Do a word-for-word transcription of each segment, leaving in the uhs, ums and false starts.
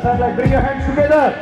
satellite. Bring your hands together.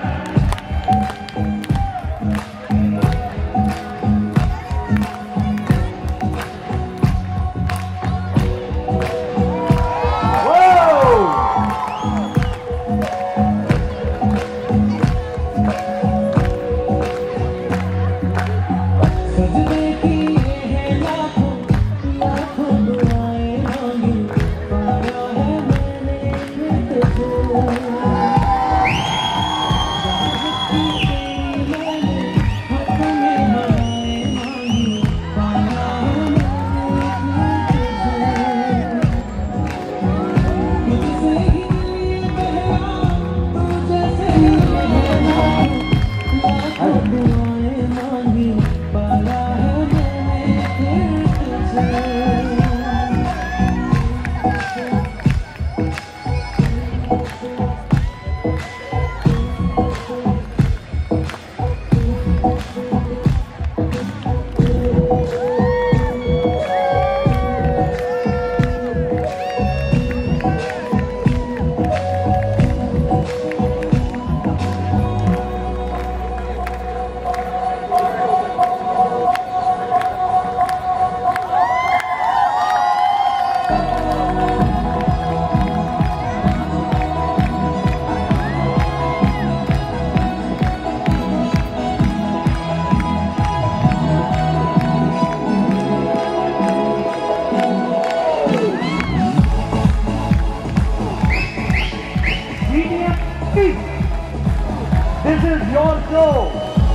This is your show.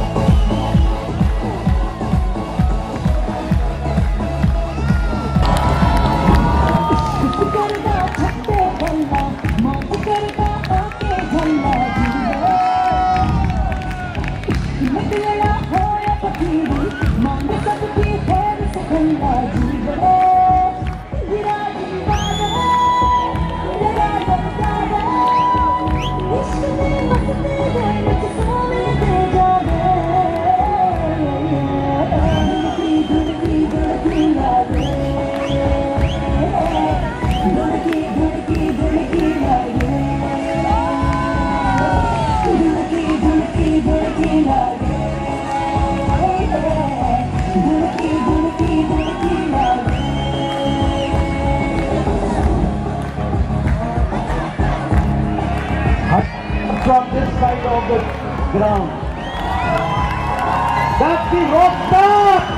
From this side of the ground. That's the rock star!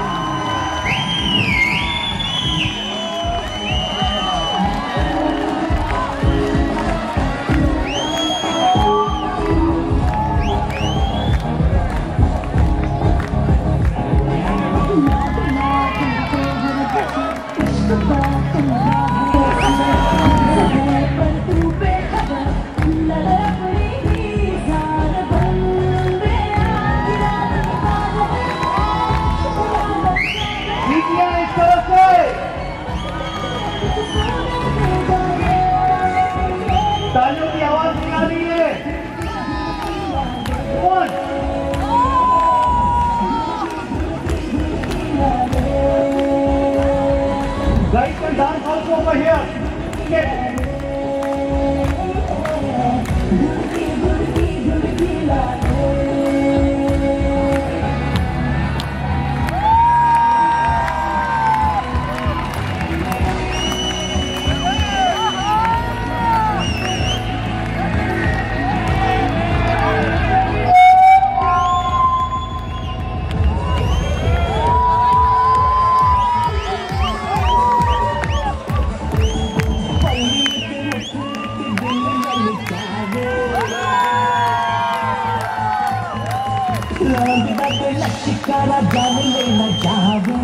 तालियों की आवाज निकाली है। One. Guys can dance also over here. Get. Shikara जान लेना जावे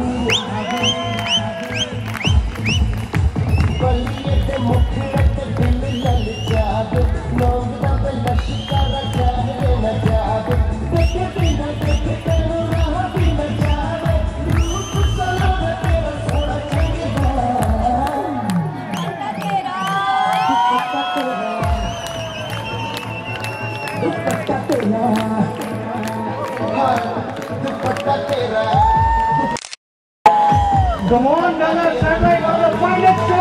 बलिए ते मुखड़े ते दिल लल जावे लोग दा बल्ला शिकारा जान लेना जावे देखे बिना देखे तेरो राह भी न जावे रूप सलाम तेरा सोना चंगा दुपट्टा तेरा दुपट्टा तेरा दुपट्टा तेरा Come on, Ganga, stand right on the finest